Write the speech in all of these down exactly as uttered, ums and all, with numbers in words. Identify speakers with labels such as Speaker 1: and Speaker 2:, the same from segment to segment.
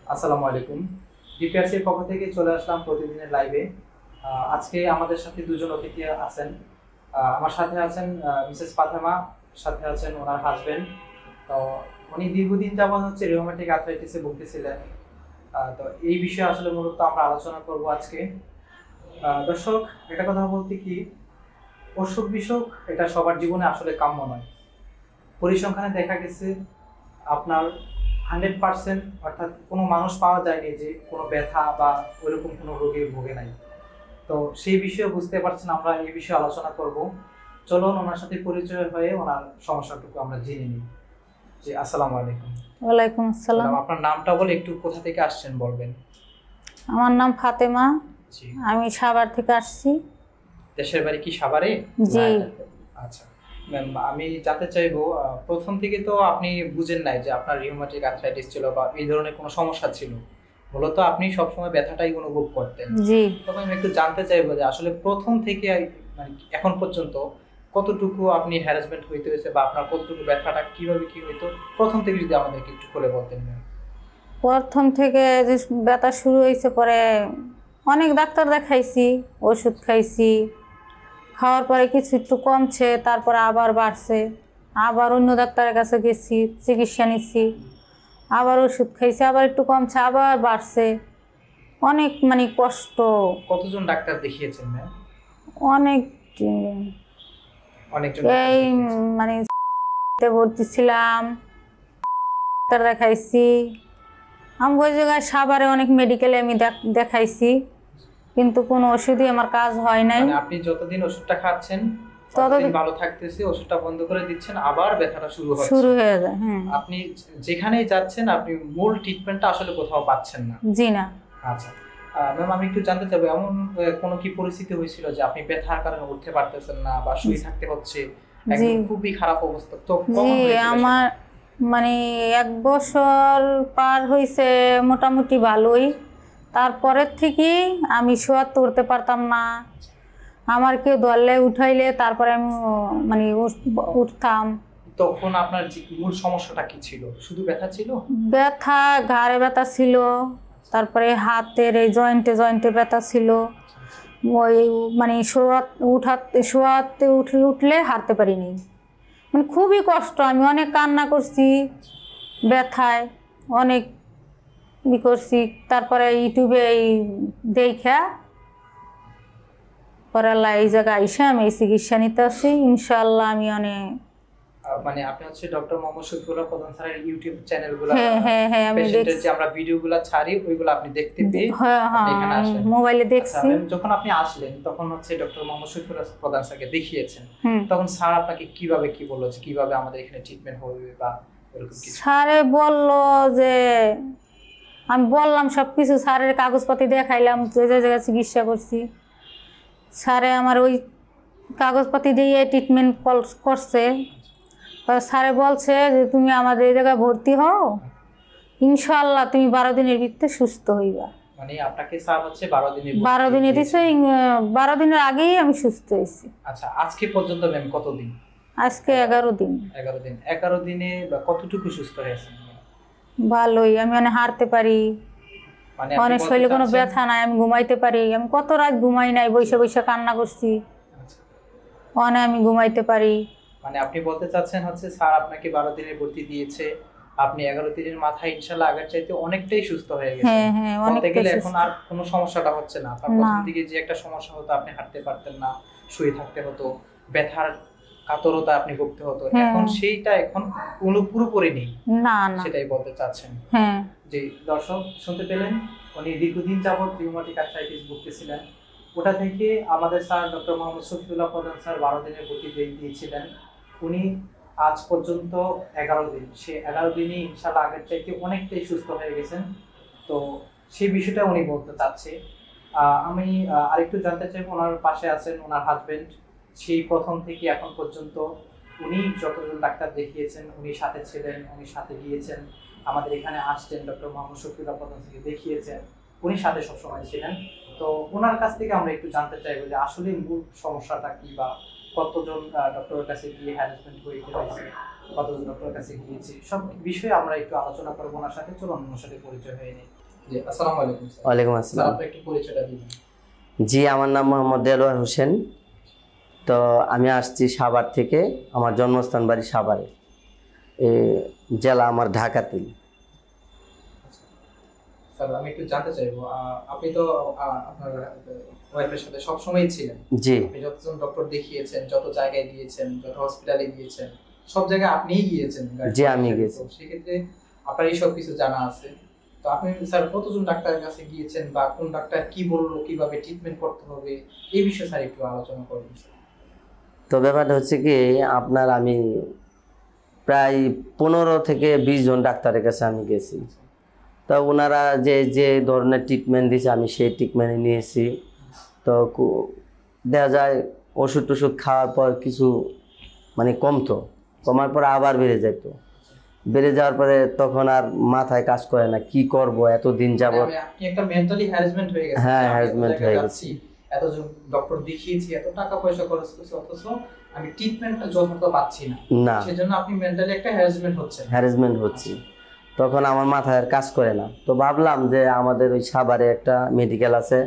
Speaker 1: আসসালামু আলাইকুম। ডিপিআরসির পক্ষ থেকে চলে আসলাম প্রতিদিনের লাইভে। আজকে আমাদের সাথে দুজন অতিথি আছেন। আমার সাথে আছেন মিসেস ফাতেমা, সাথে আছেন ওনার হাজবেন্ড। তো উনি দীর্ঘদিন যাবত হচ্ছে রিউমেটিক আর্থ্রাইটিসে ভুগতেছিলেন। তো এই বিষয়ে আসলে মূলত আমরা আলোচনা করব আজকে। দর্শক, একটা কথা বলতে কি, অসুখ বিসুখ এটা সবার জীবনে আসলে কাম্য নয়। পরিসংখ্যানে দেখা গেছে আপনার হান্ড্রেড পার্সেন্ট অর্থাৎ কোনো মানুষ পাওয়া যায়নি যে কোনো ব্যথা বা ওইরকম কোনো রোগে ভোগে নাই। তো সেই বিষয়ে বুঝতে পারছেন, আমরা এই বিষয়ে আলোচনা করব। চলুন ওনার সাথে পরিচয় হয়ে ওনার সমস্যাটুকু আমরা জেনে নিই। জি, আসসালামু আলাইকুম।
Speaker 2: ওয়ালাইকুম আসসালাম।
Speaker 1: আপনার নামটা বলে একটু কোথা থেকে আসছেন বলবেন?
Speaker 2: আমার নাম ফাতেমা।
Speaker 1: জি।
Speaker 2: আমি সাভার থেকে আসছি।
Speaker 1: দেশের বাড়ি কি সাভারে?
Speaker 2: জি।
Speaker 1: আচ্ছা ম্যাম, আমি জানতে চাইবো, প্রথম থেকে তো আপনি বুঝেন নাই যে আপনার রিউমেটিক আর্থ্রাইটিস ছিল বা এই ধরনের কোনো সমস্যা ছিল, মূলত আপনি সবসময় ব্যথাটাই অনুভব করতেন।
Speaker 2: জি।
Speaker 1: তবে আমি একটু জানতে চাইবো যে আসলে প্রথম থেকে মানে এখন পর্যন্ত কতটুকু আপনি হ্যারাসমেন্ট হইতে হয়েছে বা আপনার কতটুকু ব্যথাটা কিভাবে কি হইতো, প্রথম থেকে যদি আমাদেরকে একটু খুলে বলতেন।
Speaker 2: প্রথম থেকে যে ব্যথা শুরু হয়েছে, পরে অনেক ডাক্তার দেখাইছি, ওষুধ খাইছি, খাওয়ার পরে কিছু একটু কমছে, তারপরে আবার বাড়ছে, আবার অন্য ডাক্তারের কাছে গেছি, চিকিৎসা নিচ্ছি, আবার ওষুধ খাইছি, আবার একটু কমছে, আবার বাড়ছে। অনেক মানে কষ্ট।
Speaker 1: কতজন ডাক্তার দেখিয়েছেন ম্যাম?
Speaker 2: অনেক
Speaker 1: অনেকজন।
Speaker 2: এই মানে ভর্তি ছিলাম, ডাক্তার দেখাইছি। আমি ওই জায়গায় সাভারে অনেক মেডিকেলে আমি দেখাইছি, কিন্তু কোনো ওষুধই আমার কাজ হয় নাই।
Speaker 1: মানে আপনি যতদিন ওষুধটা খাচ্ছেন ততদিন ভালো থাকতেছে, ওষুধটা বন্ধ করে দিচ্ছেন, আবার ব্যথাটা শুরু হচ্ছে,
Speaker 2: শুরু হয়ে যায়। হ্যাঁ,
Speaker 1: আপনি যেখানেই যাচ্ছেন আপনি মূল ট্রিটমেন্টটা আসলে কোথাও পাচ্ছেন না।
Speaker 2: জি না।
Speaker 1: আচ্ছা ম্যাম, আমি একটু জানতে চাইবো, এমন কোনো কি পরিস্থিতি হয়েছিল যে আপনি ব্যথার কারণে উঠতে পারতেছেন না বা শুয়ে থাকতে হচ্ছে, একদম খুবই খারাপ অবস্থা? তো
Speaker 2: জি, আমার মানে এক বছর পার হয়েছে মোটামুটি ভালোই। তারপরের থেকে আমি শোয়ার তুলতে পারতাম না। আমার কেউ ধরলে উঠাইলে তারপরে আমি মানে উঠতাম।
Speaker 1: তখন আপনার মূল সমস্যাটা কি ছিল? শুধু ব্যথা ছিল?
Speaker 2: ব্যথা, ঘাড়ে ব্যথা ছিল, তারপরে হাতের এই জয়েন্টে জয়েন্টে ব্যথা ছিল। ওই মানে শোয়াত উঠাতে শোয়াতে উঠে উঠলে হাঁটতে পারিনি, মানে খুবই কষ্ট। আমি অনেক কান্না করছি ব্যথায়, অনেক ই করছি। তারপরে ইউটিউবে এই দেখা পরে এই জায়গায় এসে আমি এই চিকিৎসা নিতে আসি। ইনশাআল্লাহ আমি অনেক
Speaker 1: মানে আপনি হচ্ছে ডক্টর মোহাম্মদ শফিউল্লাহ প্রধান স্যারের ইউটিউব চ্যানেলগুলো,
Speaker 2: হ্যাঁ হ্যাঁ হ্যাঁ আমি দেখছি,
Speaker 1: যে আমরা ভিডিওগুলো ছাড়ি ওইগুলো আপনি দেখতে পেয়ে
Speaker 2: হ্যাঁ হ্যাঁ মোবাইলে দেখছি।
Speaker 1: যখন আপনি আসলেন তখন হচ্ছে ডক্টর মোহাম্মদ শফিউল্লাহ প্রধান স্যারকে দেখিয়েছেন, তখন স্যার আপনাকে কিভাবে কি বললো যে কিভাবে আমাদের এখানে ট্রিটমেন্ট হবে বা এরকম কিছু?
Speaker 2: স্যারে বললো যে, আমি বললাম সব কিছু, স্যারের কাগজপাতি দেখাইলাম যে যে জায়গায় চিকিৎসা করছি। স্যারে আমার ওই কাগজপাতি দিয়ে ট্রিটমেন্ট করছে। স্যারে বলছে যে তুমি আমাদের এই জায়গায় ভর্তি হও, ইনশাআল্লাহ তুমি বারো দিনের ভিতরে সুস্থ হইবা।
Speaker 1: মানে আপনাকে স্যার হচ্ছে বারো দিনে
Speaker 2: বারো দিনে দিছে, বারো দিনের আগেই আমি সুস্থ হয়েছি।
Speaker 1: আচ্ছা, আজকে পর্যন্ত ম্যাম কতদিন?
Speaker 2: আজকে এগারো দিন।
Speaker 1: এগারো দিন। এগারো দিনে কতটুকু সুস্থ হয়েছেন?
Speaker 2: ভালোই। আমি মানে হাঁটতে পারি,
Speaker 1: মানে
Speaker 2: অনেক শরীরে কোনো ব্যথা নাই, আমি ঘুমাইতে পারি। আমি কত রাত ঘুমাই নাই, বৈশা বৈশা কান্না করছি, অনেক আমি ঘুমাইতে পারি।
Speaker 1: মানে আপনি বলতে চাচ্ছেন হচ্ছে স্যার আপনাকে বারো দিনের ভর্তি দিয়েছে, আপনি এগারো দিনের মাথায় ইনশাআল্লাহ আগের চাইতে অনেকটাই সুস্থ হয়ে গেছেন।
Speaker 2: হ্যাঁ হ্যাঁ, অনেকটাই সুস্থ।
Speaker 1: এখন আর কোনো সমস্যাটা হচ্ছে না। আপনার প্রথম দিকে যে একটা সমস্যা হতো, আপনি হাঁটতে পারতেন না, শুয়ে থাকতে হতো, ব্যথার কাতরতা আপনি ভুগতে হতো, এখন সেইটা এখন কোনো পুরোপুরি নেই।
Speaker 2: না না,
Speaker 1: সেটাই বলতে চাচ্ছেন।
Speaker 2: হ্যাঁ।
Speaker 1: যে দর্শক শুনতে পেলেন, উনি দীর্ঘদিন যাবত রিউমেটিক আর্থ্রাইটিস ভুগতেছিলেন। ওটা থেকে আমাদের স্যার ডক্টর মোহাম্মদ শফিউল্লাহ প্রধান স্যার বারো দিনের ভর্তি দিয়েছিলেন। উনি আজ পর্যন্ত এগারো দিন, সে এগারো দিনই ইনশাআল্লাহ আগের চাইতে অনেকটাই সুস্থ হয়ে গেছেন। তো সেই বিষয়টা উনি বলতে চাচ্ছে। আমি আরেকটু জানতে চাই, ওনার পাশে আছেন ওনার হাজবেন্ড। সেই প্রথম থেকে এখন পর্যন্ত উনি যতজন ডাক্তার দেখিয়েছেন উনি সাথে ছিলেন, উনি সাথে গিয়েছেন, আমাদের এখানে আসছেন, ডক্টর মোহাম্মদ শফিউল্লাহ প্রধান থেকে দেখিয়েছেন, উনি সাথে সবসময় ছিলেন। তো ওনার কাছ থেকে আমরা একটু জানতে চাইবো যে আসলে মূল সমস্যাটা কি বা কতজন ডক্টরের কাছে গিয়ে হ্যারাসমেন্ট হইতে হয়েছে, কতজন ডক্টরের কাছে গিয়েছি, সব বিষয়ে আমরা একটু আলোচনা করবো ওনার সাথে। চলুন ওনার সাথে পরিচয় হয়ে নিই। জি, আসসালামু আলাইকুম স্যার।
Speaker 3: ওয়ালাইকুম
Speaker 1: স্যার,
Speaker 3: আসসালাম।
Speaker 1: আপনি একটু পরিচয়টা দিবেন।
Speaker 3: জি, আমার নাম মোহাম্মদ দেলোয়ার হোসেন। তো আমি আসছি সাভার থেকে, আমার জন্মস্থান বাড়ি সাভারে, এ জেলা আমার ঢাকাতে।
Speaker 1: স্যার, আমি একটু জানতে চাইবো, আহ, আপনি তো আহ, আপনার ওয়াইফের সাথে সব সময়ই ছিলেন।
Speaker 3: জি
Speaker 1: আপনি যতজন ডক্টর দেখিয়েছেন, যত জায়গায় গিয়েছেন, যত হসপিটালে গিয়েছেন, সব জায়গায় আপনিই গিয়েছেন।
Speaker 3: জি, আমি গেছি।
Speaker 1: তো সেক্ষেত্রে আপনার এই সব কিছু জানা আছে। তো আপনি স্যার কতজন ডাক্তারের কাছে গিয়েছেন, বা কোন ডাক্তার কি বললো, কিভাবে ট্রিটমেন্ট করতে হবে, এই বিষয়ে স্যার একটু আলোচনা করবেন।
Speaker 3: তো ব্যাপারটা হচ্ছে কি, আপনার আমি প্রায় পনেরো থেকে বিশ জন ডাক্তারের কাছে আমি গেছি। তো ওনারা যে যে ধরনের ট্রিটমেন্ট দিয়েছে আমি সেই ট্রিটমেন্টে নিয়েছি। তো কু- দেখা যায় ওষুধ টষুধ খাওয়ার পর কিছু মানে কমতো, কমার পর আবার বেড়ে যেত। বেড়ে যাওয়ার পরে তখন আর মাথায় কাজ করে না, কি করব, এতদিন যাবত।
Speaker 1: মানে আপনি একটা মেন্টালি হ্যারাসমেন্ট হয়ে গেছে।
Speaker 3: হ্যাঁ,
Speaker 1: যে আমি এত
Speaker 3: harassment
Speaker 1: জায়গায়
Speaker 3: হয়ে
Speaker 1: যাচ্ছি, এতজন ডক্টর দেখিয়েছি, এত টাকা পয়সা খরচ করছি, অথচ আমি ট্রিটমেন্টটা যথাযথ পাচ্ছি না।
Speaker 3: না,
Speaker 1: সেজন্য আপনি মেন্টালি একটা হ্যারাসমেন্ট হচ্ছে।
Speaker 3: হ্যারাসমেন্ট হচ্ছে। তখন আমার মাথায় আর কাজ করে না। তো ভাবলাম যে আমাদের ওই সাভারে একটা মেডিকেল আছে,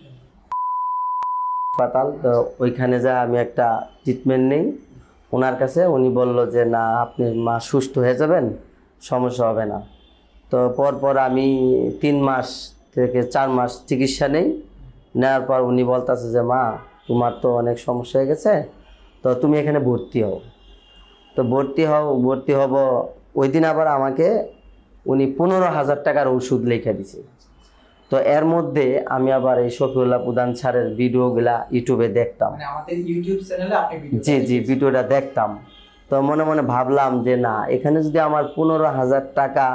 Speaker 3: হাসপাতাল, তো ওইখানে যা আমি একটা ট্রিটমেন্ট নিই ওনার কাছে। উনি বলল যে না, আপনি মা সুস্থ হয়ে যাবেন, সমস্যা হবে না। তো পরপর আমি তিন মাস থেকে চার মাস চিকিৎসা নেই। নেওয়ার পর উনি বলতেছে যে মা, তোমার তো অনেক সমস্যা হয়ে গেছে, তো তুমি এখানে ভর্তি হও। তো ভর্তি হও ভর্তি হব ওই দিন আবার আমাকে উনি পনেরো হাজার টাকার ওষুধ লিখে দিছে। তো এর মধ্যে আমি আবার এই শফিউল্লাহ প্রধান স্যারের ভিডিওগুলা ইউটিউবে দেখতাম।
Speaker 1: মানে আমাদের ইউটিউব চ্যানেলে আপনি ভিডিও
Speaker 3: জি জি ভিডিওটা দেখতাম। তো মনে মনে ভাবলাম যে না, এখানে যদি আমার পনেরো হাজার টাকা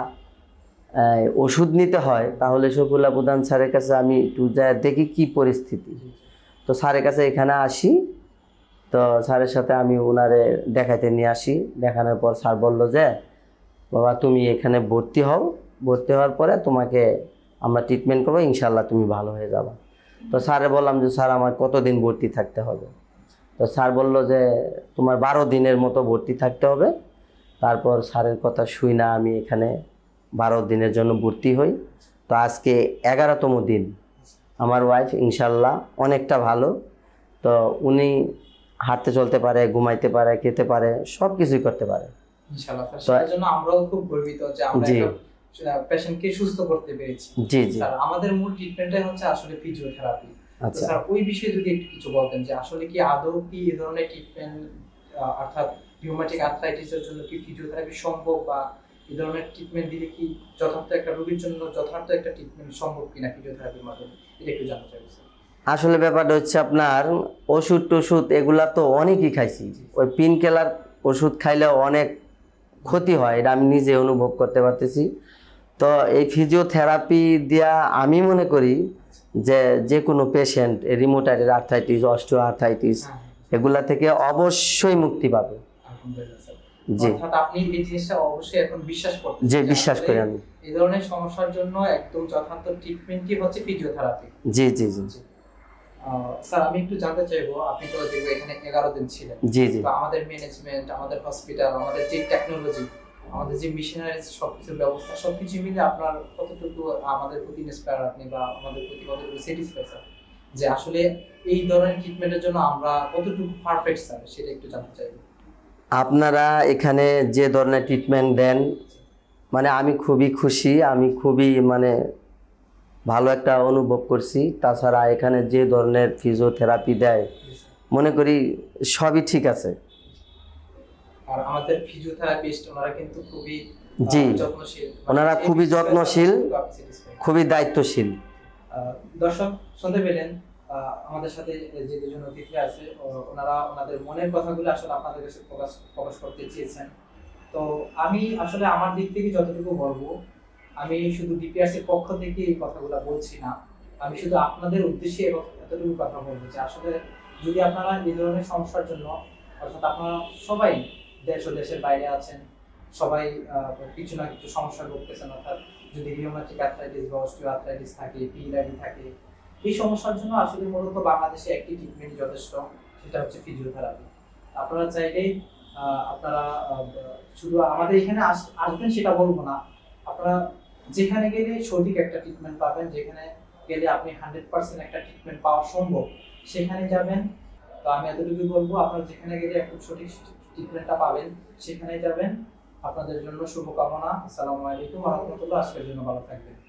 Speaker 3: আহ, ওষুধ নিতে হয়, তাহলে শফিউল্লাহ প্রধান স্যারের কাছে আমি একটু যা দেখি কি পরিস্থিতি। তো স্যারের কাছে এখানে আসি। তো স্যারের সাথে আমি ওনারে দেখাইতে নিয়ে আসি। দেখানোর পর স্যার বলল যে বাবা, তুমি এখানে ভর্তি হও, ভর্তি হওয়ার পরে তোমাকে আমরা ট্রিটমেন্ট করবো, ইনশাল্লাহ তুমি ভালো হয়ে যাবে। তো স্যারে বললাম যে স্যার, আমার কতদিন ভর্তি থাকতে হবে? তো স্যার বলল যে তোমার বারো দিনের মতো ভর্তি থাকতে হবে। তারপর স্যারের কথা শুই না আমি এখানে বারো দিনের জন্য ভর্তি হই। তো আজকে এগারোতম দিন। আমার ওয়াইফ ইনশাল্লাহ অনেকটা ভালো। তো উনি হাঁটতে চলতে পারে, ঘুমাইতে পারে, খেতে পারে, সব কিছুই করতে পারে
Speaker 1: ইনশাআল্লাহ। স্যার, সেজন্য আমরাও খুব গর্বিত যে আমরা
Speaker 3: জি।
Speaker 1: একটা পেশেন্টকে সুস্থ করতে পেরেছি।
Speaker 3: জি জি
Speaker 1: স্যার, আমাদের মূল ট্রিটমেন্টটাই হচ্ছে আসলে ফিজিওথেরাপি।
Speaker 3: আচ্ছা।
Speaker 1: স্যার, ওই বিষয়ে যদি একটু কিছু বলতেন যে আসলে কি আদৌ কি এই ধরনের ট্রিটমেন্ট, অর্থাৎ রিউমাটিক আর্থ্রাইটিসের জন্য কি ফিজিওথেরাপি সম্ভব, বা এই ধরনের ট্রিটমেন্ট দিলে কি যথার্থ একটা রোগীর জন্য যথার্থ একটা ট্রিটমেন্ট সম্ভব কিনা ফিজিওথেরাপির মাধ্যমে, এটা একটু জানতে চাইবো স্যার।
Speaker 3: আসলে ব্যাপারটা হচ্ছে আপনার ওষুধ টষুধ এগুলা তো অনেকই খাইছি। ওই পিন কিলার ওষুধ খাইলেও অনেক ক্ষতি হয়, এটা আমি নিজে অনুভব করতে পারতেছি। তো এই ফিজিওথেরাপি দিয়া আমি মনে করি যে যে কোনো patient rheumatoid arthritis, osteoarthritis এগুলা থেকে অবশ্যই মুক্তি পাবে।
Speaker 1: আলহামদুলিল্লাহ স্যার।
Speaker 3: জি।
Speaker 1: অর্থাৎ আপনি এই জিনিসটা অবশ্যই এখন বিশ্বাস করতেন
Speaker 3: যে বিশ্বাস করি আমি।
Speaker 1: এই ধরনের সমস্যার জন্য একদম যথার্থ ট্রিটমেন্টই হচ্ছে ফিজিওথেরাপি।
Speaker 3: জি জি জি
Speaker 1: আহ, স্যার, আমি একটু জানতে চাইবো, আপনি তো দেখবো এখানে এগারো দিন ছিলেন।
Speaker 3: জি জি
Speaker 1: তো আমাদের ম্যানেজমেন্ট, আমাদের হসপিটাল, আমাদের যে টেকনোলজি, আমাদের যে মিশনারি, সবকিছুর ব্যবস্থা, সবকিছু মিলে আপনার কতটুকু আমাদের প্রতি ইন্সপায়ার আপনি, বা আমাদের প্রতি কতটুকু স্যাটিসফাই স্যার, যে আসলে এই ধরনের ট্রিটমেন্টের জন্য আমরা কতটুকু পারফেক্ট স্যার, সেটা একটু জানতে চাইবো।
Speaker 3: আপনারা এখানে যে ধরনের ট্রিটমেন্ট দেন, মানে আমি খুবই খুশি, আমি খুবই মানে ভালো একটা অনুভব করছি। তাছাড়া এখানে যে ধরনের ফিজিওথেরাপি দেয় মনে করি সবই ঠিক আছে।
Speaker 1: আর আমাদের ফিজিওথেরাপিস্ট ওনারা কিন্তু খুবই আহ,
Speaker 3: জি।
Speaker 1: যত্নশীল।
Speaker 3: ওনারা
Speaker 1: এই
Speaker 3: খুবই
Speaker 1: বিষয়টা
Speaker 3: যত্নশীল,
Speaker 1: খুব আপনি satisfied।
Speaker 3: খুবই দায়িত্বশীল।
Speaker 1: আহ, দর্শক শুনতে পেলেন, আহ, আমাদের সাথে যে দুজন অতিথি আছে, ও- ওনারা ওনাদের মনের কথাগুলো আসলে আপনাদের কাছে প্রকাশ প্রকাশ করতে চেয়েছেন। তো আমি আসলে আমার দিক থেকে যতটুকু বলবো, আমি শুধু ডিপিআরসির পক্ষ থেকে এই কথাগুলো বলছি না, আমি শুধু আপনাদের উদ্দেশ্যে এ- এতটুকু কথা বলবো যে আসলে যদি আপনারা এই ধরনের সমস্যার জন্য, অর্থাৎ আপনারা সবাই দেশ ও দেশের বাইরে আছেন, সবাই আহ, কিছু না কিছু সমস্যা ভুগতেছেন, অর্থাৎ যদি রিউমাটিক আর্থ্রাইটিস বা অস্টিও আর্থ্রাইটিস থাকে, পিএলআইডি থাকে, এই সমস্যার জন্য আসলে মূলত বাংলাদেশে একটি ট্রিটমেন্ট যথেষ্ট, সেটা হচ্ছে ফিজিওথেরাপি। আপনারা চাইলেই আহ, আপনারা আহ, শুধু আমাদের এখানে আস- আসবেন সেটা বলবো না, আপনারা যেখানে গেলে সঠিক একটা ট্রিটমেন্ট পাবেন, যেখানে গেলে আপনি হান্ড্রেড পার্সেন্ট একটা ট্রিটমেন্ট পাওয়া সম্ভব সেখানে যাবেন। তো আমি এতটুকুই বলবো, আপনারা যেখানে গেলে একদম সঠিক ট্রিটমেন্টটা পাবেন সেখানে যাবেন। আপনাদের জন্য শুভকামনা। আসসালামু আলাইকুম ওয়া রাহমাতুল্লাহ। আজকের জন্য ভালো থাকবেন।